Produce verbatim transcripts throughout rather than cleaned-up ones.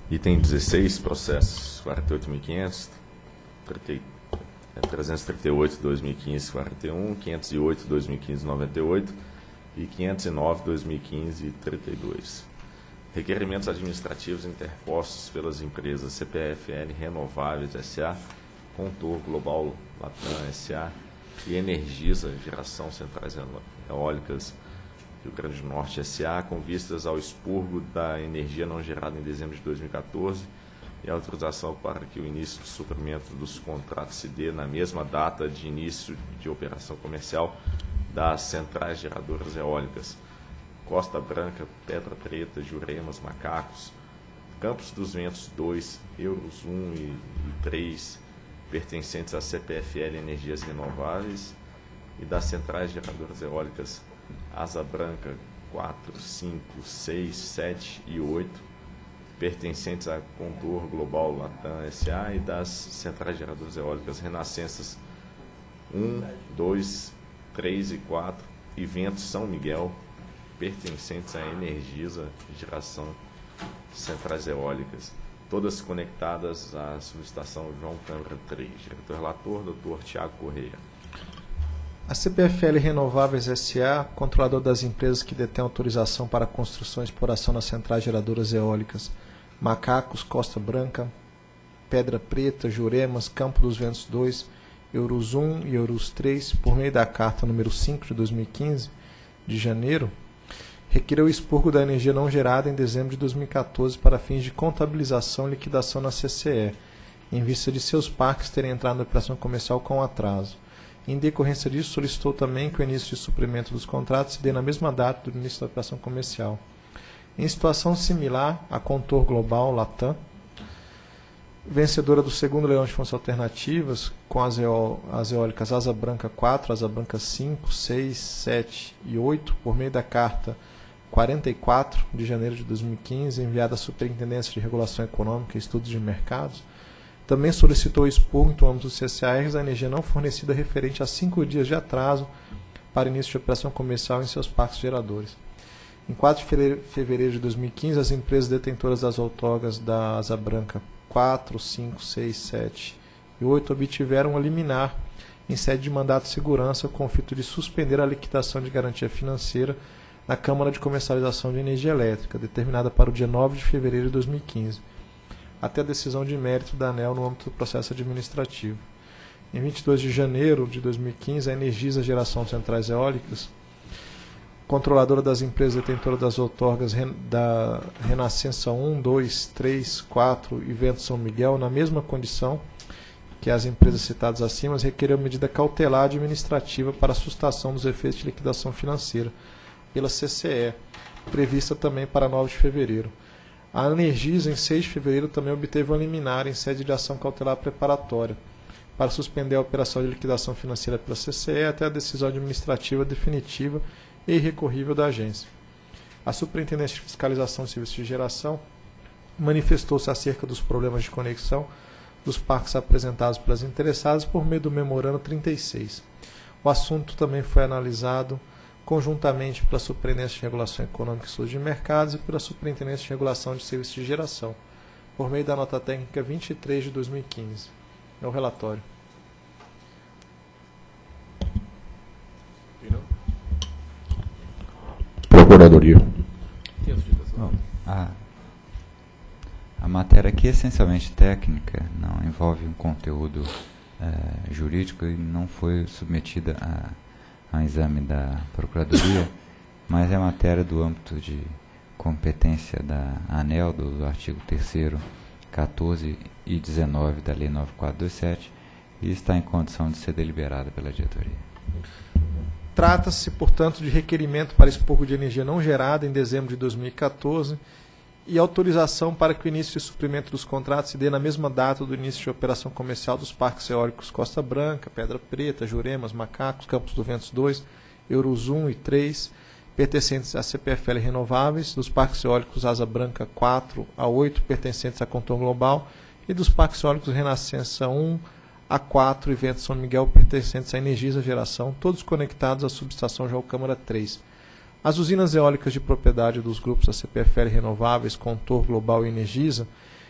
Item dezesseis, processos quarenta e oito mil e quinhentos, trezentos e trinta e oito, dois mil e quinze, quarenta e um, quinhentos e oito, dois mil e quinze, noventa e oito e quinhentos e nove, dois mil e quinze, trinta e dois. Requerimentos administrativos interpostos pelas empresas C P F L Renováveis S A, Contor Global Latam S A e Energisa Geração Centrais Eólicas Rio Grande do Norte S A, com vistas ao expurgo da energia não gerada em dezembro de dois mil e quatorze e autorização para que o início do suprimento dos contratos se dê na mesma data de início de operação comercial das centrais geradoras eólicas Costa Branca, Pedra Preta, Juremas, Macacos, Campos dos Ventos dois, Euros um e três, pertencentes à C P F L Energias Renováveis, e das centrais geradoras eólicas Asa Branca quatro, cinco, seis, sete e oito, pertencentes à Contor Global Latam S A, e das centrais geradoras eólicas Renascenças um, dois, três e quatro e Ventos São Miguel, pertencentes à Energisa Geração Centrais Eólicas, todas conectadas à subestação João Câmara três. Diretor-relator, doutor Tiago Correia. A C P F L Renováveis S A, controlador das empresas que detêm autorização para construção e exploração nas centrais geradoras eólicas Macacos, Costa Branca, Pedra Preta, Juremas, Campo dos Ventos dois, Euros um e Euros três, por meio da carta número cinco de dois mil e quinze, de janeiro, requereu o expurgo da energia não gerada em dezembro de dois mil e quatorze para fins de contabilização e liquidação na C C E, em vista de seus parques terem entrado na operação comercial com atraso. Em decorrência disso, solicitou também que o início de suprimento dos contratos se dê na mesma data do início da operação comercial. Em situação similar, a Contor Global Latam, vencedora do segundo leilão de funções alternativas, com as, eó as eólicas Asa Branca quatro, Asa Branca cinco, seis, sete e oito, por meio da carta quarenta e quatro de janeiro de dois mil e quinze, enviada à Superintendência de Regulação Econômica e Estudos de Mercados, também solicitou o expurgo no âmbito do C C A Rs da energia não fornecida referente a cinco dias de atraso para início de operação comercial em seus parques geradores. Em quatro de fevereiro de dois mil e quinze, as empresas detentoras das outorgas da Asa Branca quatro, cinco, seis, sete e oito obtiveram uma liminar em sede de mandato de segurança com o fito de suspender a liquidação de garantia financeira na Câmara de Comercialização de Energia Elétrica, determinada para o dia nove de fevereiro de dois mil e quinze, até a decisão de mérito da ANEEL no âmbito do processo administrativo. Em vinte e dois de janeiro de dois mil e quinze, a Energisa Geração Centrais Eólicas, controladora das empresas detentoras das outorgas da Renascença um, dois, três, quatro e Ventos São Miguel, na mesma condição que as empresas citadas acima, requereu medida cautelar administrativa para a sustação dos efeitos de liquidação financeira pela C C E, prevista também para nove de fevereiro. A Energisa, em seis de fevereiro, também obteve uma liminar em sede de ação cautelar preparatória para suspender a operação de liquidação financeira pela C C E até a decisão administrativa definitiva e irrecorrível da agência. A Superintendência de Fiscalização de Serviços de Geração manifestou-se acerca dos problemas de conexão dos parques apresentados pelas interessadas por meio do memorando trinta e seis. O assunto também foi analisado conjuntamente pela Superintendência de Regulação Econômica e Estudos de Mercados e pela Superintendência de Regulação de Serviços de Geração, por meio da nota técnica vinte e três de dois mil e quinze. É o relatório. Procuradoria. Bom, a, a matéria aqui é essencialmente técnica, não envolve um conteúdo é, jurídico e não foi submetida a a um exame da Procuradoria, mas é matéria do âmbito de competência da ANEEL, do artigo terceiro, quatorze e dezenove da Lei nove mil quatrocentos e vinte e sete, e está em condição de ser deliberada pela diretoria. Trata-se, portanto, de requerimento para expurgo de energia não gerada em dezembro de dois mil e quatorze e autorização para que o início de suprimento dos contratos se dê na mesma data do início de operação comercial dos parques eólicos Costa Branca, Pedra Preta, Juremas, Macacos, Campos dos Ventos dois, Euros um e três, pertencentes à C P F L Renováveis, dos parques eólicos Asa Branca quatro a oito, pertencentes à Contor Global, e dos parques eólicos Renascença um a quatro e Ventos São Miguel, pertencentes à Energisa Geração, todos conectados à subestação João Câmara três. As usinas eólicas de propriedade dos grupos da C P F L Renováveis, Contor Global e Energisa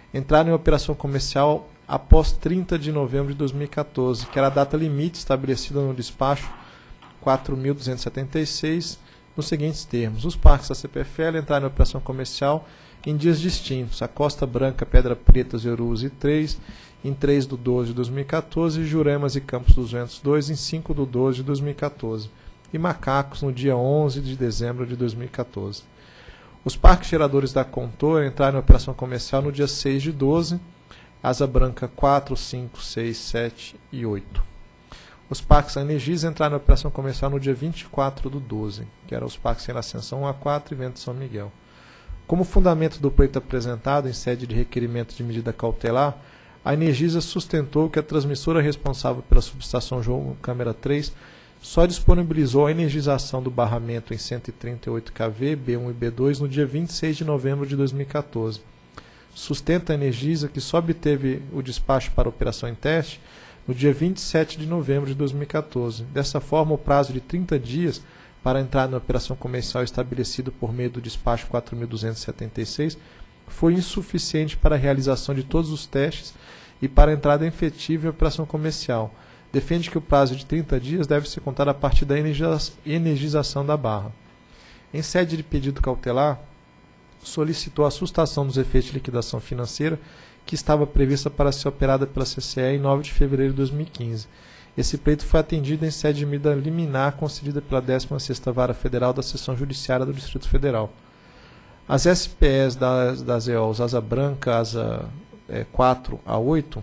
entraram em operação comercial após trinta de novembro de dois mil e quatorze, que era a data limite estabelecida no despacho quatro mil duzentos e setenta e seis, nos seguintes termos: os parques da C P F L entraram em operação comercial em dias distintos: a Costa Branca, Pedra Preta, Zerus e três, em três de doze de dois mil e quatorze, e Juremas e Campos dos Ventos dois, em cinco de doze de dois mil e quatorze, e Macacos, no dia onze de dezembro de dois mil e quatorze. Os parques geradores da Contor entraram em operação comercial no dia seis de doze, Asa Branca quatro, cinco, seis, sete e oito. Os parques Energisa entraram em operação comercial no dia vinte e quatro do doze, que eram os parques em Ascensão um a quatro e Vento São Miguel. Como fundamento do pleito apresentado em sede de requerimento de medida cautelar, a Energisa sustentou que a transmissora responsável pela subestação João Câmara três só disponibilizou a energização do barramento em cento e trinta e oito quilovolts, B um e B dois, no dia vinte e seis de novembro de dois mil e quatorze. Sustenta a Energisa que só obteve o despacho para operação em teste no dia vinte e sete de novembro de dois mil e quatorze. Dessa forma, o prazo de trinta dias para entrar na operação comercial estabelecido por meio do despacho quatro mil duzentos e setenta e seis foi insuficiente para a realização de todos os testes e para a entrada efetiva em operação comercial. Defende que o prazo de trinta dias deve ser contado a partir da energização da barra. Em sede de pedido cautelar, solicitou a sustação dos efeitos de liquidação financeira que estava prevista para ser operada pela C C E em nove de fevereiro de dois mil e quinze. Esse pleito foi atendido em sede de medida liminar concedida pela décima sexta Vara Federal da Seção Judiciária do Distrito Federal. As S P Es das, das E Os Asa Branca, Asa é, quatro a oito,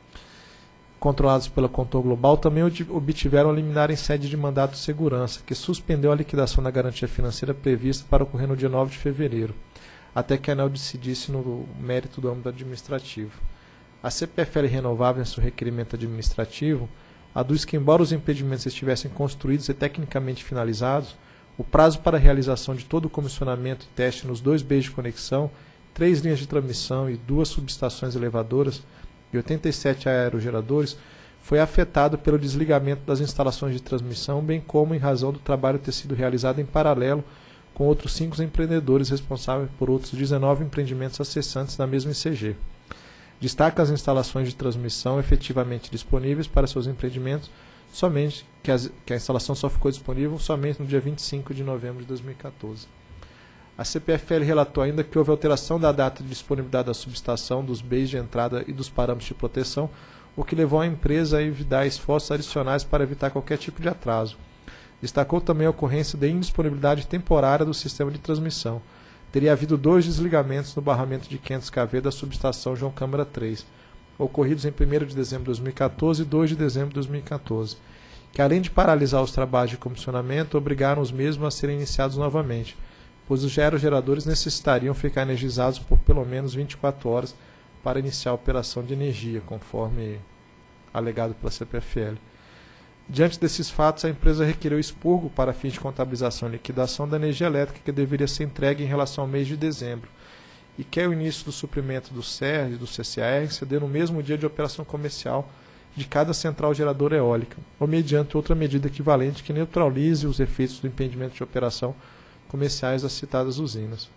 controladas pela Contor Global, também obtiveram a liminar em sede de mandato de segurança, que suspendeu a liquidação da garantia financeira prevista para ocorrer no dia nove de fevereiro, até que a ANEEL decidisse no mérito do âmbito administrativo. A C P F L Renovável, em seu requerimento administrativo, aduz que, embora os impedimentos estivessem construídos e tecnicamente finalizados, o prazo para a realização de todo o comissionamento e teste nos dois Bs de conexão, três linhas de transmissão e duas subestações elevadoras e oitenta e sete aerogeradores foi afetado pelo desligamento das instalações de transmissão, bem como em razão do trabalho ter sido realizado em paralelo com outros cinco empreendedores responsáveis por outros dezenove empreendimentos acessantes da mesma I C G. Destaca as instalações de transmissão efetivamente disponíveis para seus empreendimentos, somente que, as, que a instalação só ficou disponível somente no dia vinte e cinco de novembro de dois mil e quatorze. A C P F L relatou ainda que houve alteração da data de disponibilidade da subestação, dos bens de entrada e dos parâmetros de proteção, o que levou a empresa a evitar esforços adicionais para evitar qualquer tipo de atraso. Destacou também a ocorrência de indisponibilidade temporária do sistema de transmissão. Teria havido dois desligamentos no barramento de quinhentos quilovolts da subestação João Câmara três, ocorridos em primeiro de dezembro de dois mil e quatorze e dois de dezembro de dois mil e quatorze, que além de paralisar os trabalhos de comissionamento, obrigaram os mesmos a serem iniciados novamente, pois os aerogeradores necessitariam ficar energizados por pelo menos vinte e quatro horas para iniciar a operação de energia, conforme alegado pela C P F L. Diante desses fatos, a empresa requereu expurgo para fins de contabilização e liquidação da energia elétrica que deveria ser entregue em relação ao mês de dezembro, e quer o início do suprimento do C E R e do C C A R se dê no mesmo dia de operação comercial de cada central geradora eólica, ou mediante outra medida equivalente que neutralize os efeitos do impedimento de operação comerciais das citadas usinas.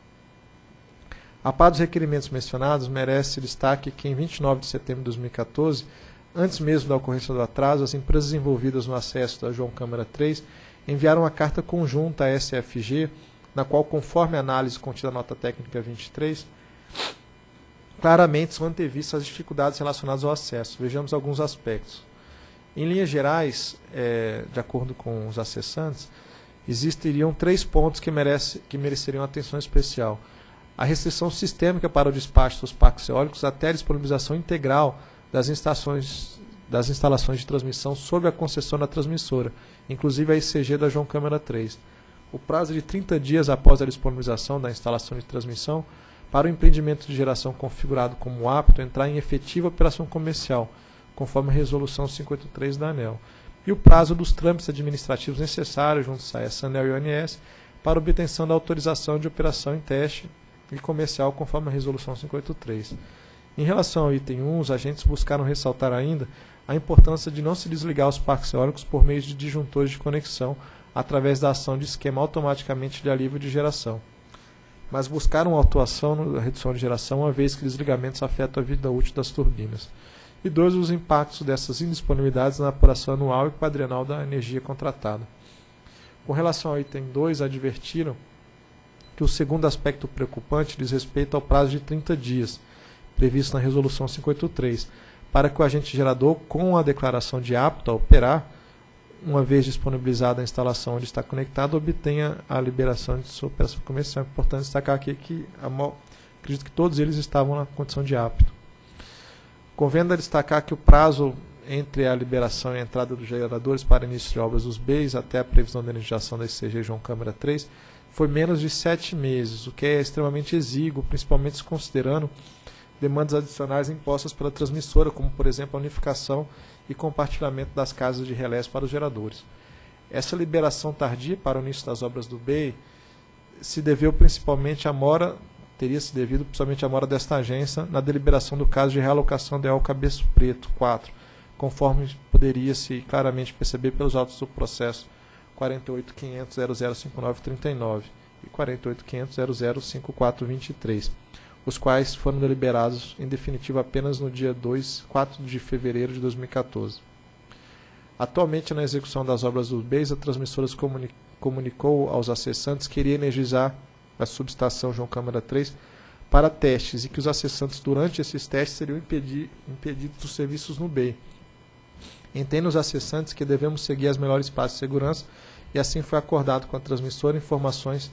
A par dos requerimentos mencionados, merece destaque que em vinte e nove de setembro de dois mil e quatorze, antes mesmo da ocorrência do atraso, as empresas envolvidas no acesso da João Câmara três enviaram uma carta conjunta à S F G, na qual, conforme a análise contida na nota técnica vinte e três, claramente são antevistas as dificuldades relacionadas ao acesso. Vejamos alguns aspectos. Em linhas gerais, é, de acordo com os acessantes, existiriam três pontos que, merece, que mereceriam atenção especial. A restrição sistêmica para o despacho dos parques eólicos até a disponibilização integral das instalações, das instalações de transmissão sob a concessão da transmissora, inclusive a I C G da João Câmara três. O prazo de trinta dias após a disponibilização da instalação de transmissão para o empreendimento de geração configurado como apto a entrar em efetiva operação comercial, conforme a Resolução cinquenta e três da ANEEL. E o prazo dos trâmites administrativos necessários junto à SAES, ANEEL e O N S para obtenção da autorização de operação em teste e comercial, conforme a Resolução cinquenta e três. Em relação ao item um, os agentes buscaram ressaltar ainda a importância de não se desligar os parques eólicos por meio de disjuntores de conexão através da ação de esquema automaticamente de alívio de geração. mas buscaram atuação na redução de geração, uma vez que desligamentos afetam a vida útil das turbinas. E dois, os impactos dessas indisponibilidades na apuração anual e quadrienal da energia contratada. Com relação ao item dois, advertiram que o segundo aspecto preocupante diz respeito ao prazo de trinta dias, previsto na Resolução quinhentos e oitenta e três, para que o agente gerador, com a declaração de apto a operar, uma vez disponibilizada a instalação onde está conectado, obtenha a liberação de sua operação comercial. É importante destacar aqui que a, acredito que todos eles estavam na condição de apto. Convém destacar que o prazo entre a liberação e a entrada dos geradores para início de obras dos B E Is até a previsão de energização da C G João Câmara três foi menos de sete meses, o que é extremamente exíguo, principalmente considerando demandas adicionais impostas pela transmissora, como, por exemplo, a unificação e compartilhamento das casas de relés para os geradores. Essa liberação tardia para o início das obras do B E I se deveu principalmente à mora, teria se devido principalmente à mora desta agência na deliberação do caso de realocação de E O Cabeço Preto quatro, conforme poderia-se claramente perceber pelos autos do processo quarenta e oito ponto quinhentos ponto zero zero cinco nove trinta e nove e quarenta e oito ponto quinhentos ponto zero zero cinco quatro vinte e três, os quais foram deliberados em definitivo apenas no dia dois, quatro de fevereiro de dois mil e quatorze. Atualmente, na execução das obras dos B E Is, a transmissora comuni comunicou aos acessantes que iria energizar a subestação João Câmara três para testes e que os acessantes, durante esses testes, seriam impedi impedidos dos serviços no B E I. Entendem os acessantes que devemos seguir as melhores passos de segurança e assim foi acordado com a transmissora informações.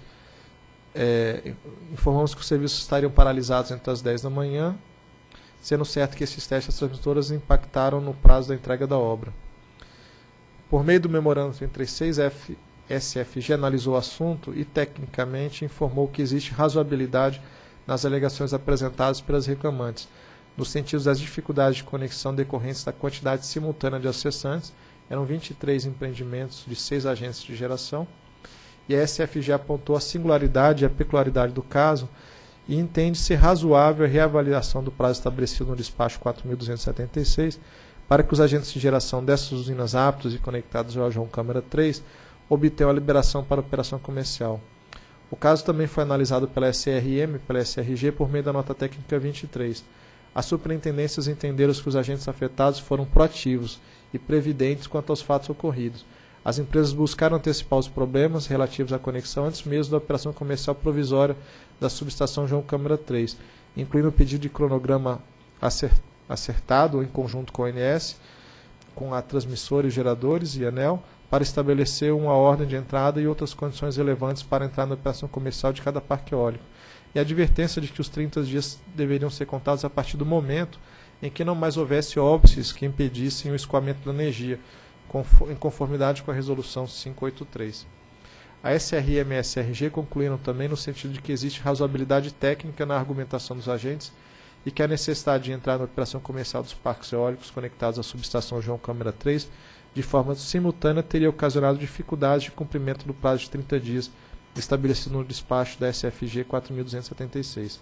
É, informamos que os serviços estariam paralisados entre as dez da manhã, sendo certo que esses testes das transmissoras impactaram no prazo da entrega da obra. Por meio do memorando trinta e seis, a S F G analisou o assunto e, tecnicamente, informou que existe razoabilidade nas alegações apresentadas pelas reclamantes, no sentido das dificuldades de conexão decorrentes da quantidade simultânea de acessantes. Eram vinte e três empreendimentos de seis agências de geração, e a S F G apontou a singularidade e a peculiaridade do caso e entende ser razoável a reavaliação do prazo estabelecido no despacho quatro mil duzentos e setenta e seis para que os agentes de geração dessas usinas aptos e conectados ao João Câmara três obtenham a liberação para operação comercial. O caso também foi analisado pela S R M e pela S R G por meio da nota técnica vinte e três. As superintendências entenderam que os agentes afetados foram proativos e previdentes quanto aos fatos ocorridos. As empresas buscaram antecipar os problemas relativos à conexão antes mesmo da operação comercial provisória da subestação João Câmara três, incluindo o pedido de cronograma acertado em conjunto com a O N S, com a transmissora e geradores e ANEEL, para estabelecer uma ordem de entrada e outras condições relevantes para entrar na operação comercial de cada parque eólico. E a advertência de que os trinta dias deveriam ser contados a partir do momento em que não mais houvesse óbices que impedissem o escoamento da energia, em conformidade com a Resolução quinhentos e oitenta e três. A S R M e a S R G concluíram também no sentido de que existe razoabilidade técnica na argumentação dos agentes e que a necessidade de entrar na operação comercial dos parques eólicos conectados à subestação João Câmara três de forma simultânea teria ocasionado dificuldades de cumprimento do prazo de trinta dias estabelecido no despacho da S F G quatro mil duzentos e setenta e seis.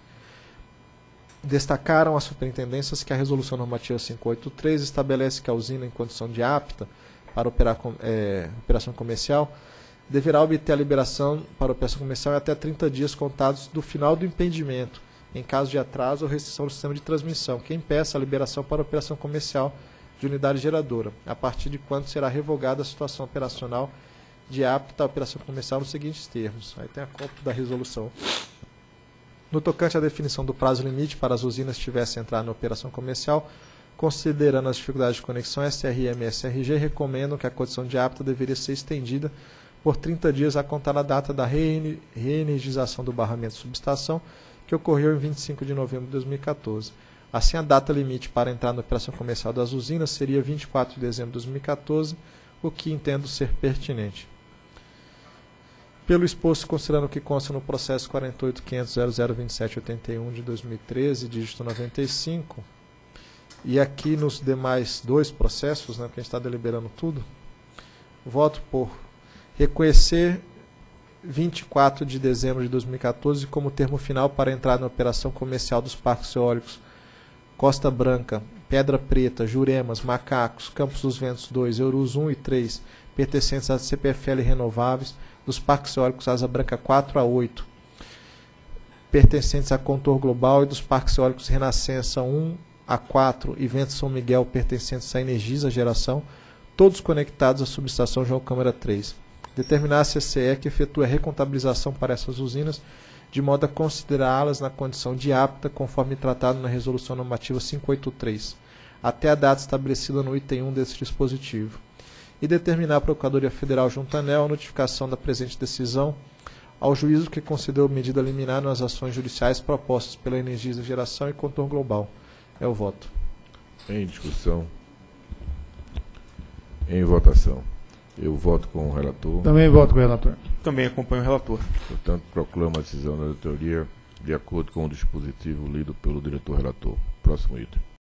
Destacaram as superintendências que a Resolução Normativa quinhentos e oitenta e três estabelece que a usina em condição de apta para operar é, operação comercial deverá obter a liberação para operação comercial em até trinta dias contados do final do impedimento, em caso de atraso ou restrição do sistema de transmissão, que impeça a liberação para operação comercial de unidade geradora, a partir de quando será revogada a situação operacional de apta à operação comercial nos seguintes termos. Aí tem a cópia da resolução. No tocante à definição do prazo limite para as usinas que tivessem entrado na operação comercial, considerando as dificuldades de conexão, a S R M e a S R G recomendam que a condição de apta deveria ser estendida por trinta dias a contar a data da reenergização do barramento de subestação, que ocorreu em vinte e cinco de novembro de dois mil e quatorze. Assim, a data limite para entrar na operação comercial das usinas seria vinte e quatro de dezembro de dois mil e quatorze, o que entendo ser pertinente. Pelo exposto, considerando o que consta no processo quarenta e oito ponto quinhentos ponto zero zero vinte e sete ponto oitenta e um de dois mil e treze, dígito noventa e cinco, e aqui nos demais dois processos, né, que a gente está deliberando tudo, voto por reconhecer vinte e quatro de dezembro de dois mil e quatorze como termo final para entrar na operação comercial dos parques eólicos Costa Branca, Pedra Preta, Juremas, Macacos, Campos dos Ventos dois, Eurus um e três, pertencentes à C P F L Renováveis, dos parques eólicos Asa Branca quatro a oito, pertencentes a Contor Global e dos parques eólicos Renascença um a quatro e Vento São Miguel pertencentes à Energisa Geração, todos conectados à subestação João Câmara três. Determinar a C C E que efetue a recontabilização para essas usinas, de modo a considerá-las na condição de apta, conforme tratado na Resolução Normativa quinhentos e oitenta e três, até a data estabelecida no item um desse dispositivo. E determinar a Procuradoria Federal junto à ANEEL a notificação da presente decisão ao juízo que concedeu medida liminar nas ações judiciais propostas pela Energisa Geração e Contor Global. É o voto. Em discussão. Em votação. Eu voto com o relator. Também voto com o relator. Também acompanho o relator. Portanto, proclamo a decisão da diretoria de acordo com o dispositivo lido pelo diretor relator. Próximo item.